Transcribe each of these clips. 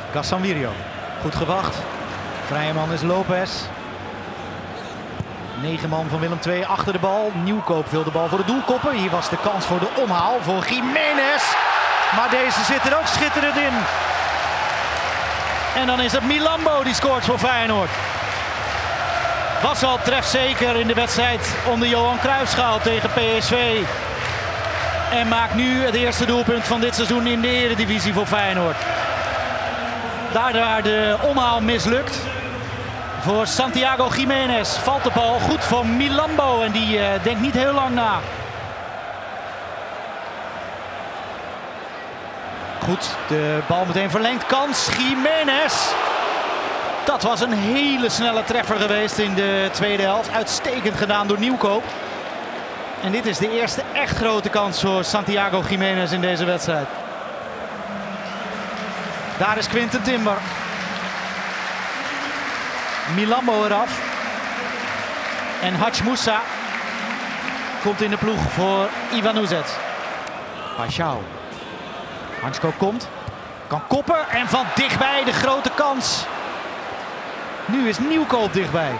Casemiro. Goed gewacht. Vrije man is Lopez. 9 man van Willem II achter de bal. Nieuwkoop wil de bal voor de doel koppen. Hier was de kans voor de omhaal voor Giménez. Maar deze zit er ook schitterend in. En dan is het Milambo die scoort voor Feyenoord. Was al trefzeker in de wedstrijd onder Johan Cruijffschaal tegen PSV. En maakt nu het eerste doelpunt van dit seizoen in de Eredivisie voor Feyenoord. Daar waar de omhaal mislukt voor Santiago Giménez valt de bal goed voor Milambo en die denkt niet heel lang na. Goed, de bal meteen verlengd. Kans, Giménez. Dat was een hele snelle treffer geweest in de tweede helft. Uitstekend gedaan door Nieuwkoop. En dit is de eerste echt grote kans voor Santiago Giménez in deze wedstrijd. Daar is Quinten Timber. Milambo eraf. En Hadj Moussa komt in de ploeg voor Ivan Uzet. Paixão. Hansko komt. Kan koppen. En van dichtbij de grote kans. Nu is Nieuwkoop dichtbij.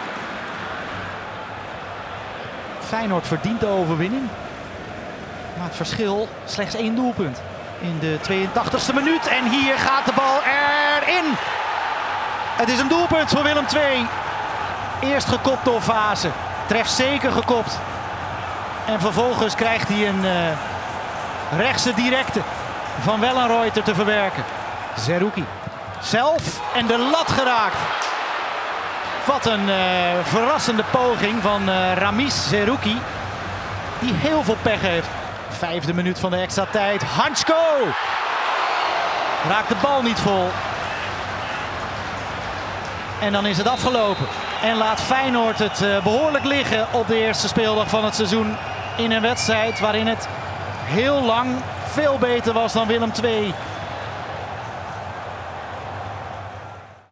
Feyenoord verdient de overwinning. Maar het verschil slechts 1 doelpunt. In de 82e minuut. En hier gaat de bal erin. Het is een doelpunt voor Willem II. Eerst gekopt door Vaassen. Treft zeker gekopt. En vervolgens krijgt hij een rechtse directe van Wellenreuter te verwerken. Zerouki zelf en de lat geraakt. Wat een verrassende poging van Ramis Zerouki. Die heel veel pech heeft. 5e minuut van de extra tijd. Hansko raakt de bal niet vol. En dan is het afgelopen. En laat Feyenoord het behoorlijk liggen op de eerste speeldag van het seizoen. In een wedstrijd waarin het heel lang veel beter was dan Willem II.